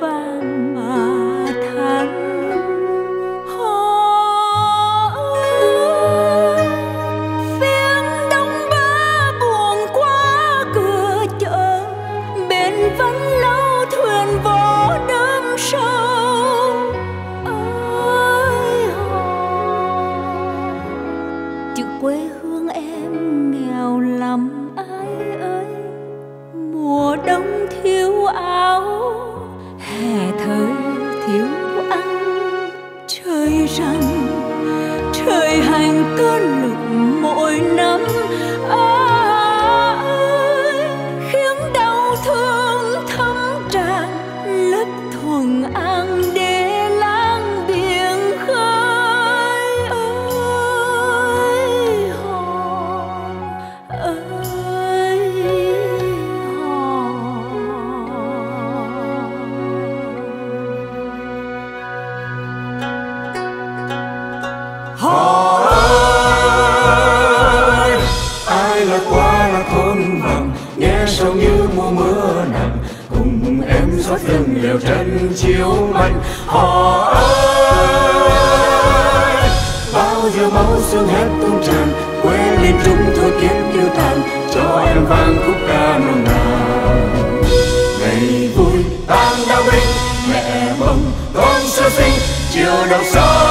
vàng mà than. Phiên đông ba buồn qua cửa chợ, bên vẫn lâu thuyền võ đêm sâu. Ơi hò, chữ quê hương em nghèo lắm ai ơi. Mùa đông thiếu áo, hè thời thiếu ăn. Trời rằng trời hành cơn lụt mỗi năm ơi, khiến đau thương thấm tràn lớp thuần an để lang biển khơi. Ơi hò, ơi Họ ơi, ai là qua là thôn vàng, nghe sầu như mùa mưa nặng, cùng em rót rừng liều chân chiếu mạnh. Họ ơi, bao giờ máu xương hết tuôn tràn, quê miền Trung thôi kiếm tiêu tàn, cho em vang khúc ca nồng nàn. Ngày vui tang đau binh, mẹ bồng con sơ sinh, chiều đầu xa